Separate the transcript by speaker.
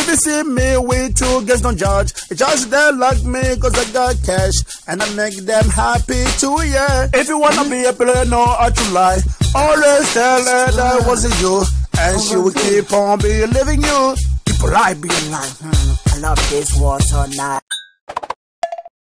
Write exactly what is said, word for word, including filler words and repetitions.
Speaker 1: you see me with two girls, don't judge. Just they like me cause I got cash, and I make them happy too, yeah. If you wanna be a player, know how to lie. Always tell her that wasn't you, and she will keep on believing you. People lie, be alive.
Speaker 2: I love this war so nice.